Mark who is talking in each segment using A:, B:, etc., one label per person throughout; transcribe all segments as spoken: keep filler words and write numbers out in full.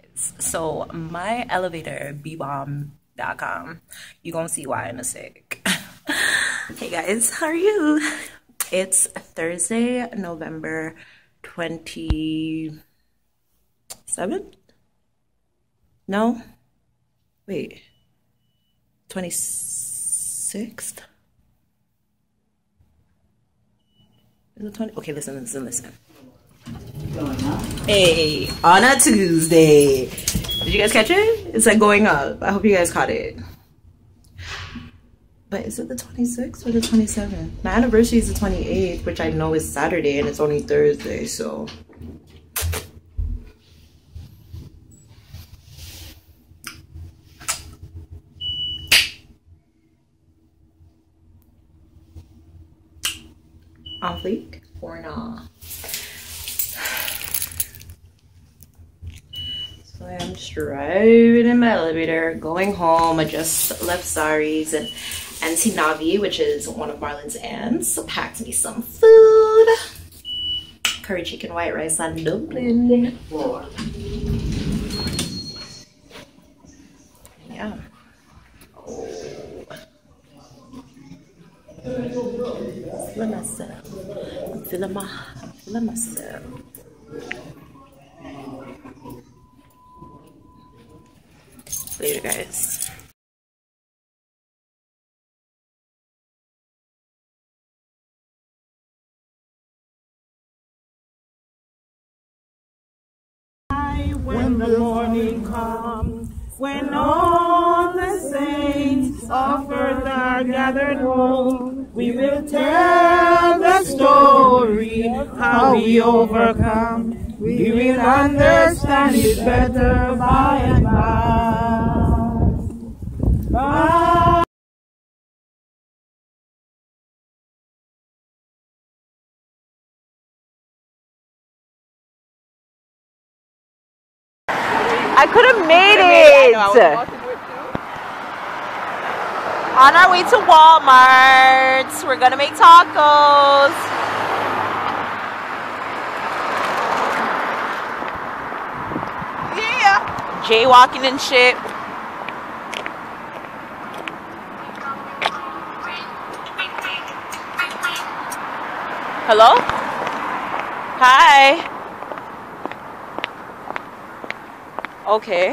A: guys, so my elevator b bomb dot com, you gonna see why in a sec. Hey guys, how are you? It's Thursday, November twenty-seventh. No, wait, twenty-sixth. Is it twenty? Okay, listen, listen, listen. Hey, on a Tuesday. Did you guys catch it? It's like going up. I hope you guys caught it. But is it the twenty-sixth or the twenty-seventh? My anniversary is the twenty-eighth, which I know is Saturday and it's only Thursday, so. On fleek or nah? So I'm just driving in my elevator, going home. I just left Sari's and Auntie Navi, which is one of Marlon's aunts, packed me some food. Curry chicken, white rice, and dumpling. Yeah. Oh. I'm feeling myself. I'm feeling my, I'm feeling myself. Later, guys.
B: When the morning comes, when all the saints of earth are gathered home, we will tell the story how we overcome. We will understand it better by and by. Bye.
C: I could have made it. On our way to Walmart. We're gonna make tacos. Yeah. Jaywalking and shit. Hello? Hi. Okay.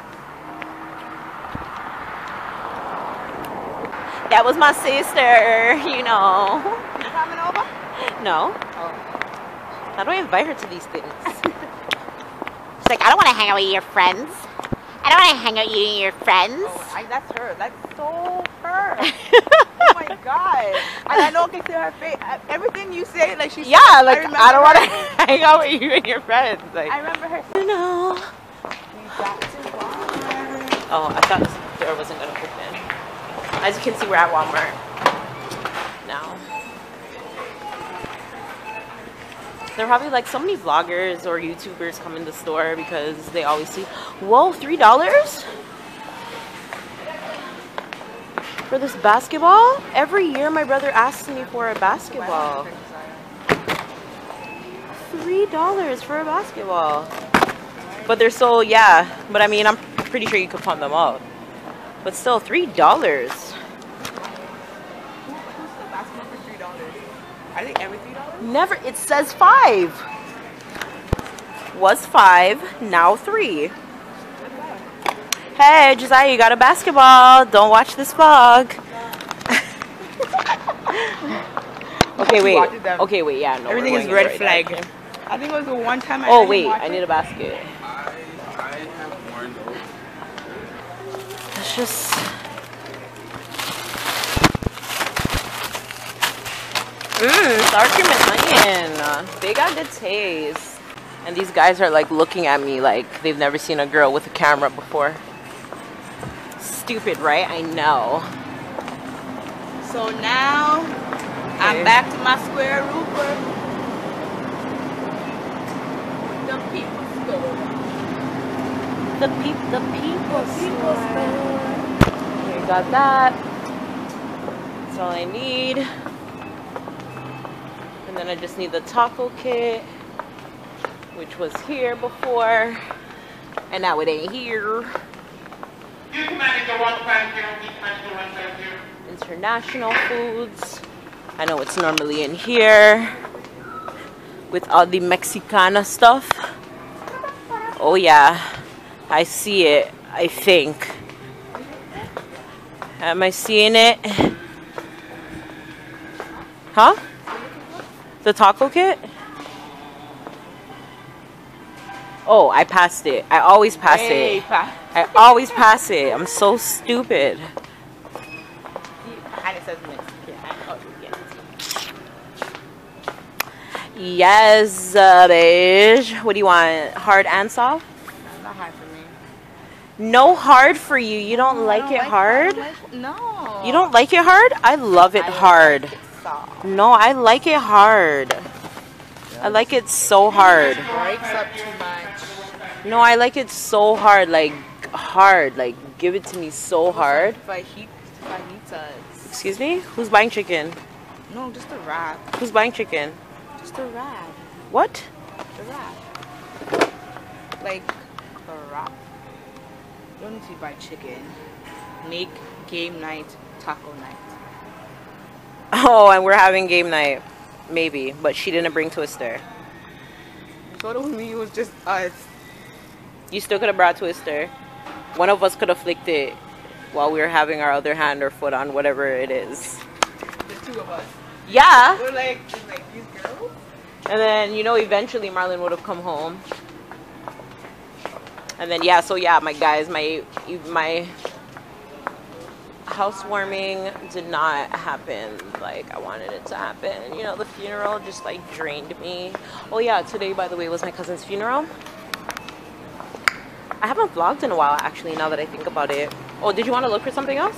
C: That was my sister, you know.
B: You coming over?
C: No.
B: Oh.
C: How do I invite her to these things?
D: She's like, I don't want to hang out with your friends. I don't want to hang out with you and your friends.
B: Oh, I, that's her. That's so her. Oh my god. And I know I can see her face. Everything you say, like she's.
C: Yeah, like I, I don't want
B: her.
C: to hang out with you and your friends. Like
B: I remember her.
C: you know.
B: Got to Walmart.
C: Oh, I thought this door wasn't gonna open. As you can see, we're at Walmart now. There are probably like so many vloggers or YouTubers come in the store because they always see, whoa, three dollars for this basketball? Every year my brother asks me for a basketball. Three dollars for a basketball. But they're so, yeah, but I mean, I'm pretty sure you could pump them up. But still, three dollars.
B: Who's the basketball for three dollars? I think every three dollars?
C: Never, it says five. Was five, now three. Hey, Josiah, you got a basketball. Don't watch this vlog. Okay, wait. Okay, wait, yeah, no.
B: Everything is red flag. I think it was the one time I
C: Oh, wait, I need a basket. It's just... Mmm, sour cream and onion. They got good taste. And these guys are like looking at me like they've never seen a girl with a camera before. Stupid, right? I know.
B: So now, okay. I'm back to my square Rupert. The people store.
C: The peep, the people store. Okay, got that. That's all I need. And then I just need the taco kit, which was here before. And now it ain't here. International foods. I know it's normally in here with all the Mexicana stuff. Oh yeah, I see it, I think. Am I seeing it? Huh? The taco kit? Oh, I passed it. I always pass
B: Hey,
C: it.
B: pa-
C: I always pass it. I'm so stupid.
B: And it says Mexican. Oh, yes.
C: Yes, uh, bitch. What do you want? Hard and soft?
B: That's not hard for me.
C: No hard for you. You don't
B: No, I
C: like
B: don't
C: it
B: like- I
C: hard?
B: don't like- no.
C: You don't like it hard? I love it
B: I
C: hard.
B: like it soft.
C: No, I like it hard. I like it so hard.
B: Breaks up too much.
C: No, I like it so hard. Like, hard. Like, give it to me so hard.
B: Fajit- Fajitas.
C: Excuse me? Who's buying chicken?
B: No, just a wrap.
C: Who's buying chicken?
B: Just a wrap.
C: What?
B: The wrap. Like a wrap. You don't need to buy chicken. Make game night taco night.
C: Oh, and we're having game night. Maybe. But she didn't bring Twister.
B: So with me, it was just us.
C: You still could have brought Twister. One of us could have flicked it while we were having our other hand or foot on whatever it is.
B: The two of us.
C: Yeah.
B: We're like, like these girls.
C: And then, you know, eventually Marlon would have come home. And then, yeah, so yeah, my guys, my my housewarming did not happen like I wanted it to happen. You know, the funeral just like drained me. Oh yeah, today, by the way, was my cousin's funeral. I haven't vlogged in a while, actually, now that I think about it. Oh, did you want to look for something else?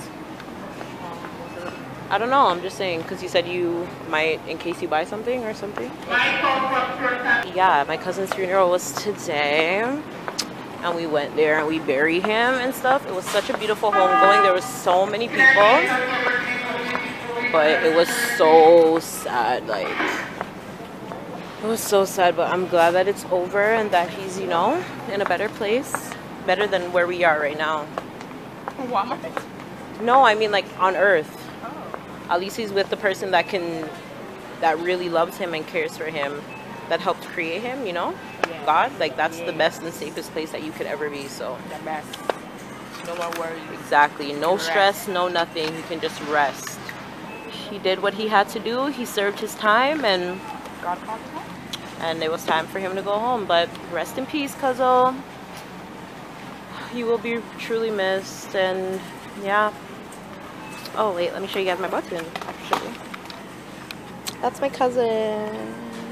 C: I don't know, I'm just saying, because you said you might, in case you buy something or something. Yeah, my cousin's funeral was today. And we went there and we buried him and stuff. It was such a beautiful homegoing. There were so many people. But it was so sad, like... It was so sad, but I'm glad that it's over and that he's, you know, in a better place. Better than where we are right now.
B: Walmart?
C: No, I mean like on earth. At least he's with the person that can, that really loves him and cares for him, that helped create him, you know?
B: Yeah.
C: God, like that's
B: Yeah.
C: the best and safest place that you could ever be, so.
B: The best. No more worries.
C: Exactly, no
B: Rest.
C: stress, no nothing, he can just rest. He did what he had to do, he served his time, and
B: God called him home.
C: and it was time for him to go home, but rest in peace, Cuzzo. You will be truly missed, and yeah. Oh wait, let me show you guys my button, actually. That's my cousin.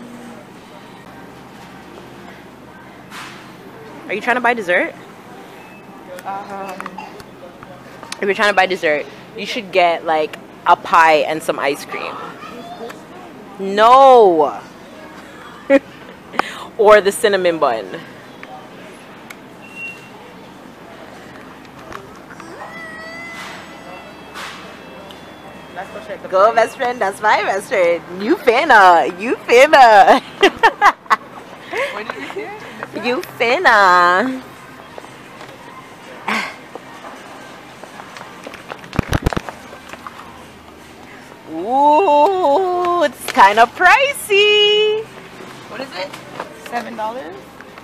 C: Are you trying to buy dessert?
B: Um,
C: If you're trying to buy dessert, you should get like a pie and some ice cream. No! Or the cinnamon bun.
B: let's go check the
C: Go,
B: price.
C: best friend. That's my best friend. You finna. You finna.
B: What did we say?
C: You finna. Ooh, it's kind of pricey.
B: What is it? Seven dollars.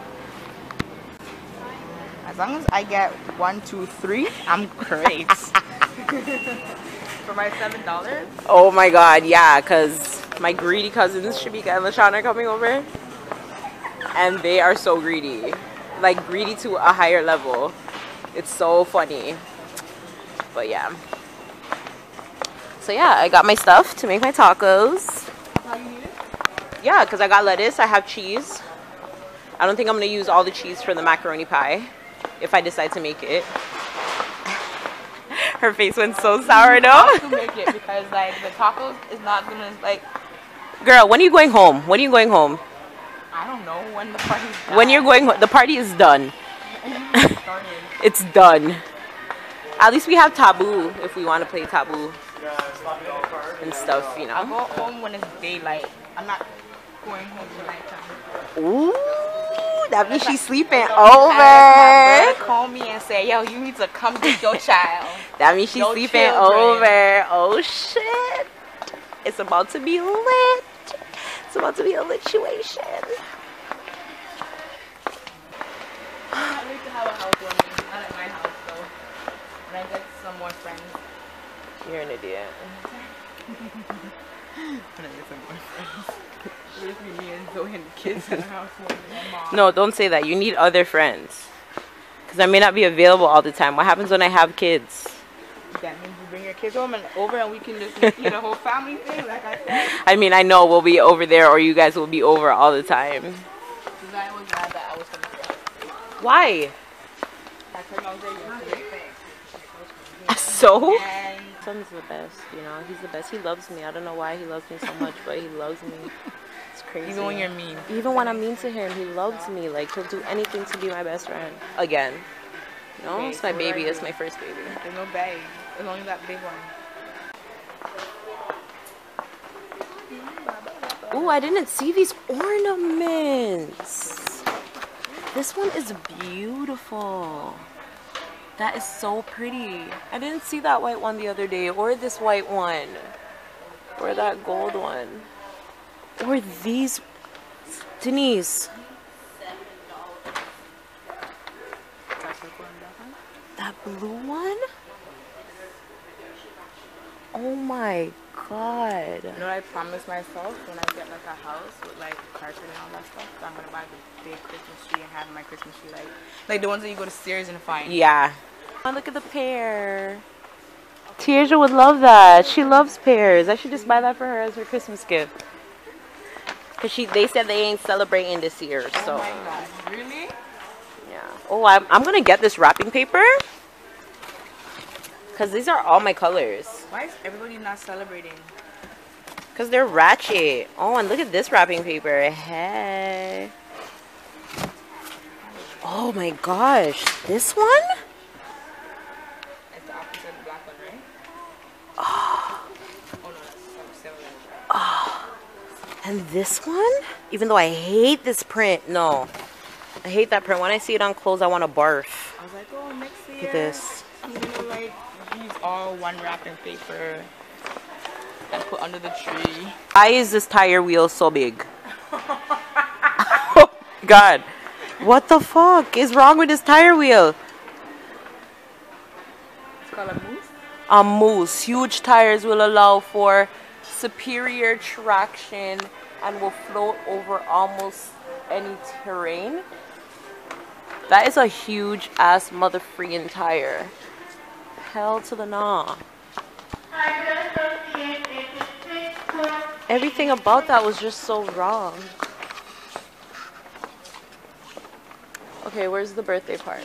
B: As long as I get one, two, three, I'm great. For my seven dollars.
C: Oh my god, yeah, because my greedy cousins, Shamika and LaShawn, are coming over. And they are so greedy. Like, greedy to a higher level. It's so funny. But yeah. So yeah, I got my stuff to make my tacos.
B: How you need it?
C: Yeah, because I got lettuce, I have cheese. I don't think I'm going to use all the cheese for the macaroni pie. If I decide to make it. Her face went so sour,
B: You
C: no?
B: have to make it because like the tacos is not gonna like.
C: Girl, when are you going home? When are you going home?
B: I don't know when the party's done.
C: When you're going home, the party is done.
B: started.
C: It's done. At least we have Taboo if we want to play Taboo and stuff, you
B: I'll
C: know.
B: go home when it's daylight. I'm not going home for nighttime.
C: Ooh, That means she's sleeping
B: My
C: over.
B: brother call me and say, yo, you need to come get your child.
C: That means she's
B: Your
C: sleeping
B: children.
C: over. Oh shit. It's about to be lit. It's about to be a lituation.
B: I need to have a housewarming. Not at my house though. When I get some more friends.
C: You're an idiot.
B: When I get some more friends. What if we me and Zoe and the kids in the housewarming? Mom.
C: No, don't say that. You need other friends. Because I may not be available all the time. What happens when I have kids?
B: That means you bring your kids home and over and we can just make it a whole family thing, like I said.
C: I mean, I know we'll be over there or you guys will be over all the time.
B: Because I was glad that I was going to stay.
C: Why?
B: I told my there yesterday.
C: So?
B: And
C: Son's the best, you know. He's the best. He loves me. I don't know why he loves me so much, but he loves me. It's crazy.
B: even when you're mean.
C: Even when I'm mean to him, he loves me. Like, he'll do anything to be my best friend. Again. No,
B: Okay,
C: it's my
B: so
C: baby.
B: right.
C: It's my first baby.
B: There's no bag. There's only that big one.
C: Ooh, I didn't see these ornaments. This one is beautiful. That is so pretty. I didn't see that white one the other day, or this white one, or that gold one, or these. Denise. That blue one? Oh my god.
B: You know what I promised myself when I get like a house with like carpet and all that stuff? I'm gonna buy the big Christmas tree and have my Christmas tree like like the ones that you go to Sears and find.
C: Yeah. Oh, look at the pear. Tiaja would love that. She loves pears. I should just buy that for her as her Christmas gift. Cause she, they said they ain't celebrating this year, so.
B: Oh my god, really?
C: Yeah. Oh, I'm, I'm gonna get this wrapping paper. Cause these are all my colors.
B: Why is everybody not celebrating?
C: Cause they're ratchet. Oh, and look at this wrapping paper. Hey. Oh my gosh, this one?
B: It's the opposite of the black one, right?
C: Oh.
B: Oh no, that's similar.
C: Oh. And this one? Even though I hate this print, no. I hate that print. When I see it on clothes, I want to barf.
B: I was like, oh, next year.
C: Look at this.
B: I'm gonna like use all one wrapping paper and put under the tree.
C: Why is this tire wheel so big? Oh God. What the fuck is wrong with this tire wheel?
B: It's called a moose.
C: A moose. Huge tires will allow for superior traction and will float over almost any terrain. That is a huge ass mother freaking tire. Hell to the nah. Everything about that was just so wrong. Okay, where's the birthday part?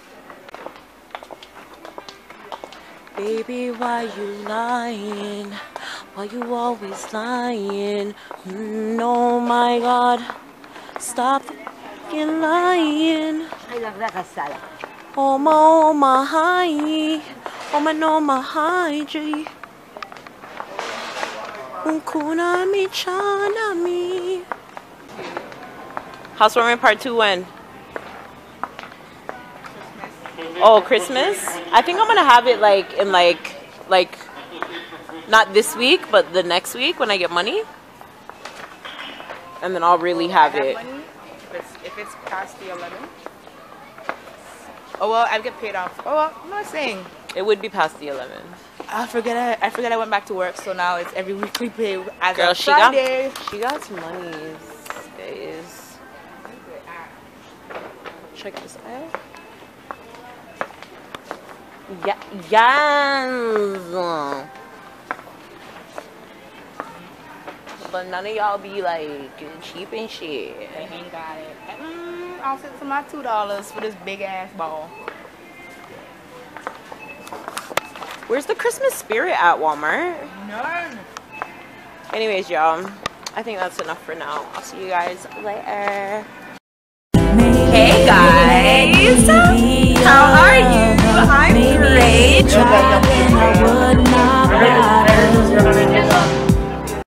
C: Baby, why you lying? Why you always lying? Mm, oh my God. Stop fucking lying.
E: I love that casala.
C: Oh my, oh my, hi. Oh my, no, my, hi, G. Unkuna mi chana mi. Housewarming part two when? Oh, Christmas? I think I'm gonna have it like in like, like, not this week, but the next week when I get money. And then I'll really have it.
B: Money, if it's, if it's past the eleventh. Oh well, I get paid off. Oh well, I'm not saying.
C: It would be past the eleventh.
B: I forget. I, I forget I went back to work, so now it's every weekly pay as
C: Girl,
B: of
C: she got,
B: Friday.
C: she got some monies, guys. Check this out. Yeah, yes. But none of y'all be like cheap and shit.
B: I ain't got it. Mm, I'll send some my two dollars for this big ass ball.
C: Where's the Christmas spirit at Walmart?
B: None.
C: Anyways, y'all, I think that's enough for now. I'll see you guys later. Hey guys.